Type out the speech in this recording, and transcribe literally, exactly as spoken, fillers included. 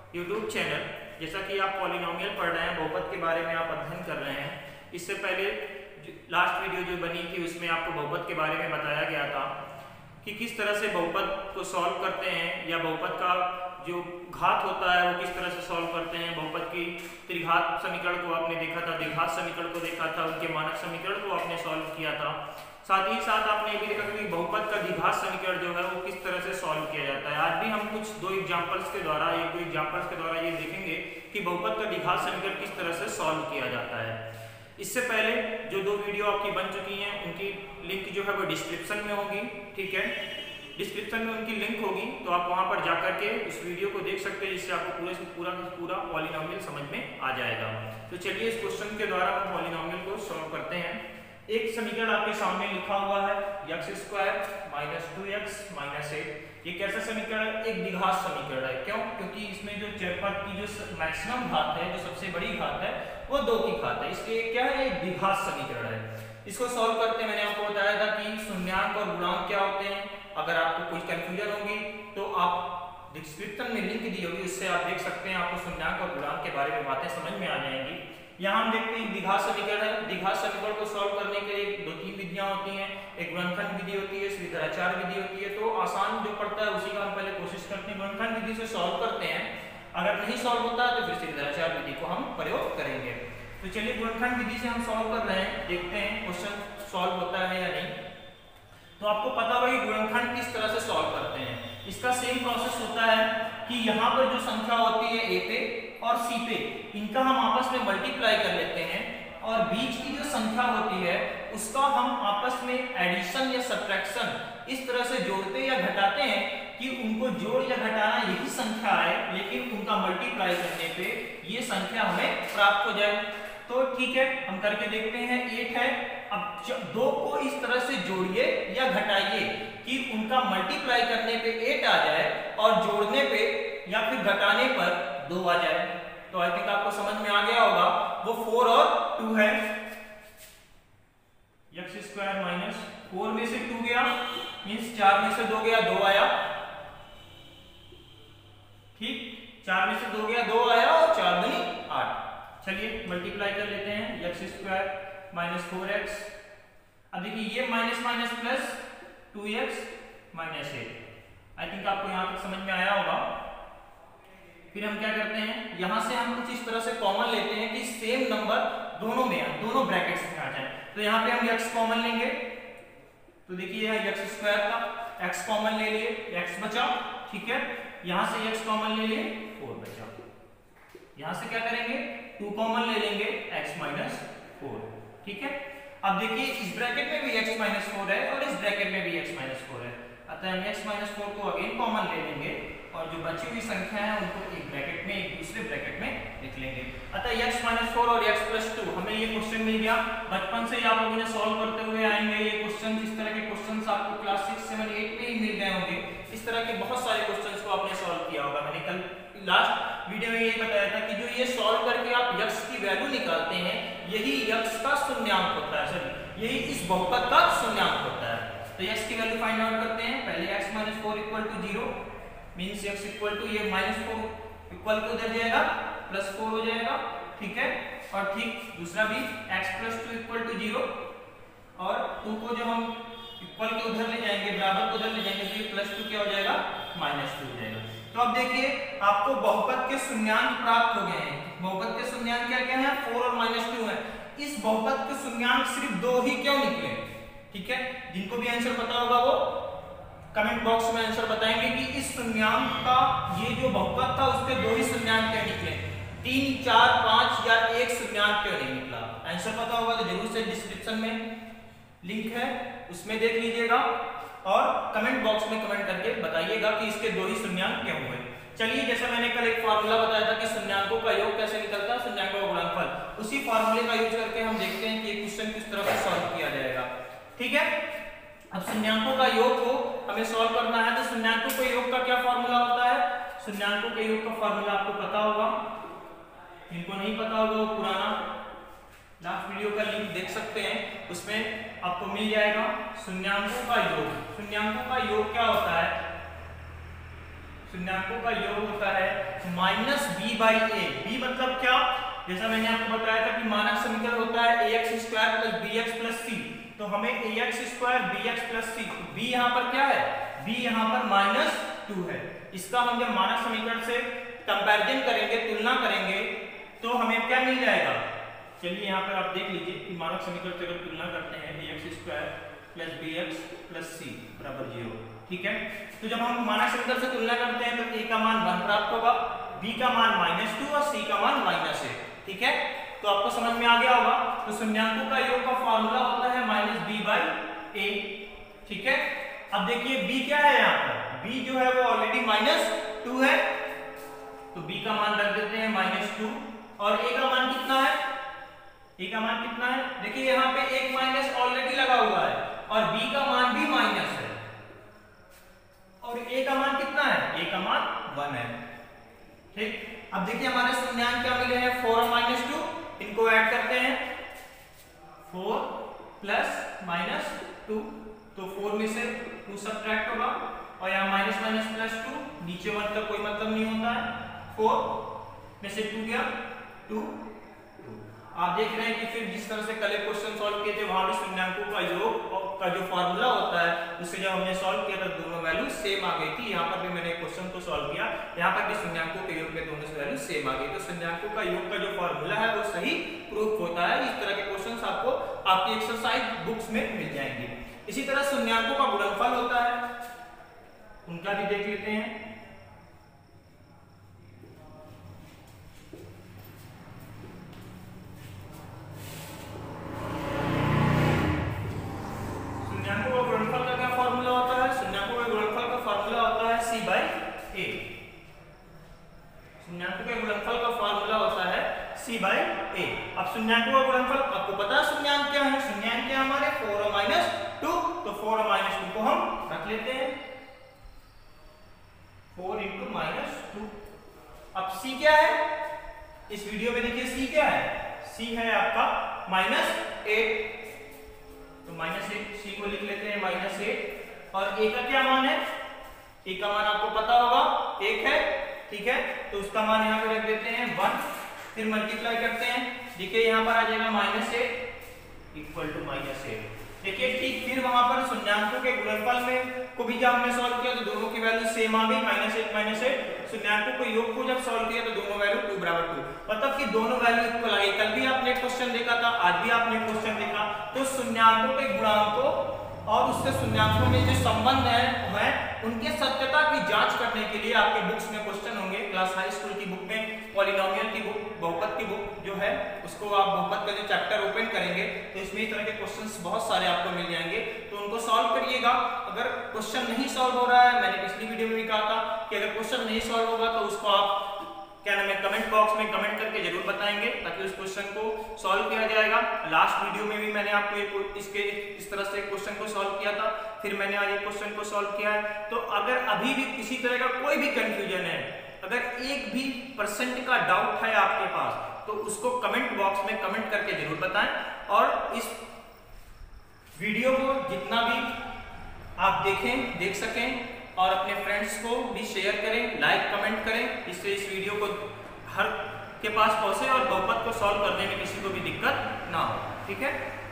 YouTube channel. जैसा कि आप पॉलिनोमियल पढ़ रहे हैं, बहुपद के बारे में आप अध्ययन कर रहे हैं। इससे पहले लास्ट वीडियो जो बनी थी उसमें आपको बहुपद के बारे में बताया गया था कि किस तरह से बहुपद को सॉल्व करते हैं, या बहुपद का जो घात होता है वो किस तरह से सॉल्व करते हैं। बहुपद की त्रिघात समीकरण को आपने देखा था, द्विघात समीकरण को देखा था, उनके मानक समीकरण को आपने सॉल्व किया था। साथ ही साथ आपने ये भी देखा कि बहुपद का द्विघात समीकरण जो है वो किस तरह से सॉल्व किया जाता है। आज भी हम कुछ दो एग्जांपल्स के द्वारा एक दो एग्जांपल्स के द्वारा ये देखेंगे कि बहुपद का द्विघात समीकरण किस तरह से सॉल्व किया जाता है। इससे पहले जो दो वीडियो आपकी बन चुकी हैं उनकी लिंक जो है वो डिस्क्रिप्शन में होगी, ठीक है। डिस्क्रिप्शन में उनकी लिंक होगी, तो आप वहां पर जाकर के उस वीडियो को देख सकते हैं, जिससे आपको पूरे से पूरा पूरा पॉलिनोमियल समझ में आ जाएगा। तो चलिए इस क्वेश्चन के द्वारा हम पॉलिनोमियल को सॉल्व करते हैं। एक समीकरण आपके सामने लिखा हुआ है x square minus two x minus eight. ये कैसा समीकरण है? एक द्विघात समीकरण है। क्यों? क्योंकि इसमें जो चरपद की जो मैक्सिमम घात है, जो सबसे बड़ी घात है, वो दो की घात है, इसलिए क्या है? एक द्विघात समीकरण है। इसको सॉल्व करते हैं, मैंने आपको बताया था कि शून्याङ्क और गुणांक क्या होते हैं। अगर आपको कोई कंफ्यूजन होगी तो आप डिस्क्रिप्शन में लिंक दी होगी, उससे आप देख सकते हैं, आपको शून्याङ्क और गुणांक के बारे में बातें समझ में आ जाएंगी। यहाँ हम देखते हैं द्विघात समीकरण है। द्विघात समीकरण को सॉल्व करने के लिए दो तीन विधियां होती हैं। एक गुणनखंड विधि होती है, श्रीधराचार्य विधि होती है। तो आसान जो पड़ता है उसी का हम पहले कोशिश करते हैं, गुणनखंड विधि से सॉल्व करते हैं। अगर नहीं सॉल्व होता है तो फिर श्रीधराचार्य विधि को हम प्रयोग करेंगे। तो चलिए गुणनखंड विधि से हम सॉल्व कर रहे हैं, देखते हैं क्वेश्चन सॉल्व होता है या नहीं। तो आपको पता होगा कि गुणनखंड किस तरह से सॉल्व करते हैं। इसका सेम प्रोसेस होता है कि यहाँ पर जो संख्या होती है ए पे और सी पे, इनका हम आपस में मल्टीप्लाई कर लेते हैं, और बीच की जो संख्या होती है उसका हम आपस में एडिशन या सब्ट्रैक्शन इस तरह से जोड़ते या घटाते हैं कि उनको जोड़ या घटाना यही संख्या है, लेकिन उनका मल्टीप्लाई करने पे ये संख्या हमें प्राप्त हो जाए। तो ठीक है, हम करके देखते हैं। एट है, अब दो को इस तरह से जोड़िए या घटाइए कि उनका मल्टीप्लाई करने पे एट आ जाए और जोड़ने पे या फिर घटाने पर दो आ जाए। तो आई थिंक आपको समझ में आ गया होगा। वो फोर और टू है। एक्स स्क्वायर माइनस फोर में से टू गया, मीन्स चार में से दो गया, दो आया। ठीक, चार में से दो गया, दो आया, और चार दूनी आठ। चलिए मल्टीप्लाई कर लेते हैं। X square minus four x. अब देखिए ये minus minus plus two x minus eight. I think आपको यहां तक समझ में आया होगा। फिर हम क्या करते हैं, यहां से हम कुछ इस तरह से कॉमन लेते हैं कि सेम नंबर दोनों में, दोनों ब्रैकेट्स में आ जाए। तो यहां पे हम x कॉमन लेंगे। तो देखिए यहां x स्क्वायर था, x कॉमन ले लिए, x बचा। ठीक है, यहां से x कॉमन ले लिए, फोर बचा। यहां से क्या करेंगे, टू कॉमन ले लेंगे, x माइनस फोर। ठीक है, अब देखिए इस ब्रैकेट में भी x माइनस फोर है और इस ब्रैकेट में भी x माइनस फोर है, अतः हम x माइनस फोर को अगेन कॉमन ले लेंगे और जो बची हुई संख्या है उनको एक ब्रैकेट में एक दूसरे ब्रैकेट में लिख लेंगे। अतः x माइनस फोर और x प्लस टू, हमें ये क्वेश्चन मिल गया। बचपन से ही आप लोगों ने सॉल्व करते हुए आएंगे ये क्वेश्चन। इस तरह के क्वेश्चंस आपको क्लास सिक्स सेवन एट में ही मिल गए होंगे। इस तरह के बहुत सारे क्वेश्चंस को आपने सॉल्व किया होगा। मैंने कल लास्ट वीडियो में यही बताया था कि जो ये सॉल्व करके आप x की वैल्यू निकालते हैं, यही x का शून्याङ्क होता है, सॉरी यही इस बहुपद का शून्याङ्क होता है। तो x की वैल्यू फाइंड आउट करते हैं। पहले x minus four equal to zero, means x equal to ये माइनस फोर इक्वल टू उधर जाएगा, प्लस फोर हो जाएगा। ठीक है, और ठीक दूसरा भी x plus two equal to zero, और टू को जब हम इक्वल के उधर ले जाएंगे, बराबर को उधर ले जाएंगे, तो ये प्लस टू क्या हो जाएगा, माइनस टू हो जाएगा। तो अब देखिए आपको बहुपद के शून्याङ्क प्राप्त हो गए हैं। बहुपद के शून्याङ्क क्या क्या है, फोर और माइनस टू है। इस बहुपद के शून्याङ्क सिर्फ दो ही क्यों निकले? ठीक है, जिनको भी आंसर पता होगा वो कमेंट बॉक्स में आंसर बताएंगे कि इस शून्याङ्क का ये जो बहुपद था उसके दो ही शून्याङ्क क्यों निकले, तीन चार पांच या एक शून्याङ्क क्यों नहीं निकला। आंसर पता होगा तो जरूर से डिस्क्रिप्शन में लिंक है, उसमें देख लीजिएगा और कमेंट बॉक्स में कमेंट करके बताइएगा कि इसके दो ही शून्याङ्क क्यों हुए। चलिए, जैसा मैंने कल एक फार्मूला बताया था कि शून्याङ्कों का योग कैसे निकलता है, शून्याङ्कों का गुणनफल, उसी फार्मूले का यूज करके हम देखते हैं कि ये क्वेश्चन किस तरह से सॉल्व किया जाएगा। ठीक है, अब शून्याङ्कों का योग को हमें सॉल्व करना है। तो शून्याङ्कों के योग का क्या फार्मूला होता है? शून्याङ्कों के योग का फार्मूला आपको पता होगा, जिनको नहीं पता होगा वो पुराना लास्ट वीडियो का लिंक देख सकते हैं, उसमें आपको मिल जाएगा। शून्याङ्कों का योग, शून्याङ्कों का योग क्या होता है? शून्याङ्कों का योग होता है minus B by A. B मतलब क्या, जैसा मैंने आपको बताया था कि मानक समीकरण होता है A x square plus B x plus C, तो हमें A x square B x plus C, B यहाँ पर क्या है, बी यहाँ पर माइनस टू है। इसका हम जब मानक समीकरण से कंपैरिजन करेंगे, तुलना करेंगे, तो हमें क्या मिल जाएगा। चलिए यहाँ पर आप देख लीजिए कि मानक समीकरण से अगर तुलना करते हैं A x square plus B x plus C बराबर जीरो, ठीक है। तो जब हम मानक समीकरण से तुलना करते हैं तो ए का मान वन प्राप्त होगा, बी का मान माइनस टू और सी का मान माइनस ए, ठीक है। तो आपको समझ में आ गया होगा। तो शून्यांकों का योग का फॉर्मूला होता है माइनस बी बाई ए, ठीक है। अब देखिए बी क्या है, यहाँ पर बी जो है वो ऑलरेडी माइनस टू है, तो बी का मान रख देते हैं माइनस टू, और ए का मान कितना है, ए का मान कितना है, देखिए यहाँ पे एक माइनस ऑलरेडी लगा हुआ है और बी का मान भी माइनस है, और ए का मान कितना है, ए का मान वन है, ठीक। अब देखिए हमारे शून्यांक क्या मिले हैं, फोर और माइनस टू, इनको ऐड करते हैं, फोर प्लस माइनस टू, तो फोर में से टू सब्ट्रैक्ट होगा, और यहाँ माइनस माइनस प्लस टू, नीचे वन का कोई मतलब नहीं होता है, फोर में से टू गया टू। आप देख रहे हैं कि फिर जिस तरह से कल क्वेश्चन सॉल्व किए थे वहां भी शून्यांकों का योग का जो फॉर्मूला होता है उससे जब हमने सॉल्व किया था दोनों वैल्यू सेम आ गई थी। यहाँ पर भी मैंने क्वेश्चन को सॉल्व किया, यहाँ पर भी शून्यांकों के योग के दोनों वैल्यू सेम आ गई। तो शून्यांकों का योग का जो फॉर्मूला है वो सही प्रूफ होता है। इस तरह के क्वेश्चन आपको आपकी एक्सरसाइज बुक्स में मिल जाएंगे। इसी तरह शून्यांकों का गुणनफल होता है, उनका भी देख लेते हैं। अब शून्यांकों का गुणनफल आपको पता है शून्यांक क्या है, शून्यांक क्या हमारे फोर और माइनस टू, तो फोर और माइनस टू को हम रख लेते हैं, फोर इंटू माइनस टू। अब सी क्या है, इस वीडियो में देखिए सी क्या है, सी है आपका माइनस एट, तो माइनस एट सी को लिख लेते हैं माइनस एट। और ए का क्या मान है, ए का मान आपको पता होगा एक है, ठीक है, तो उसका मान यहाँ पे रख देते हैं वन, फिर मल्टीप्लाई करते हैं, देखिए यहाँ पर आ जाएगा minus eight equal to minus eight. देखिए ठीक फिर वहां पर शून्यांकों के गुणनफल में को भी जब हमने सॉल्व किया तो दोनों की वैल्यू सेम आ गई, माइनस एट माइनस एट। शून्यांकों के योग को जब सॉल्व किया तो दोनों वैल्यू टू बराबर टू, मतलब कि दोनों वैल्यू इक्वल आ गई। कल भी आपने क्वेश्चन देखा था, आज भी आपने क्वेश्चन देखा, तो शून्यांकों के गुणांकों और उसके शून्यांकों में जो संबंध है, है उनके सत्यता की जांच करने के लिए आपके बुक्स में क्वेश्चन होंगे। क्लास हाई स्कूल की बुक में पॉलिनोमियल की बुक, बहुपद की बुक जो है उसको आप बहुपद का जो चैप्टर ओपन करेंगे तो इसमें इस तरह के क्वेश्चंस बहुत सारे आपको मिल जाएंगे, तो उनको सॉल्व करिएगा। अगर क्वेश्चन नहीं सॉल्व हो रहा है, मैंने पिछली वीडियो में भी कहा था कि अगर क्वेश्चन नहीं सॉल्व होगा तो उसको आप क्या नाम है कमेंट बॉक्स में कमेंट करके जरूर बताएंगे, ताकि उस क्वेश्चन को सॉल्व किया जाएगा। लास्ट वीडियो में भी मैंने आपको एक इसके इस तरह से क्वेश्चन को सॉल्व किया था, फिर मैंने आज एक क्वेश्चन को सॉल्व किया है। तो अगर अभी भी किसी तरह का कोई भी कंफ्यूजन है, अगर एक भी परसेंट का डाउट है आपके पास, तो उसको कमेंट बॉक्स में कमेंट करके जरूर बताएं। और इस वीडियो को जितना भी आप देखें देख सकें और अपने फ्रेंड्स को भी शेयर करें, लाइक कमेंट करें, इससे इस वीडियो को हर के पास पहुंचे और बहुपद को सॉल्व करने में किसी को भी दिक्कत ना हो, ठीक है।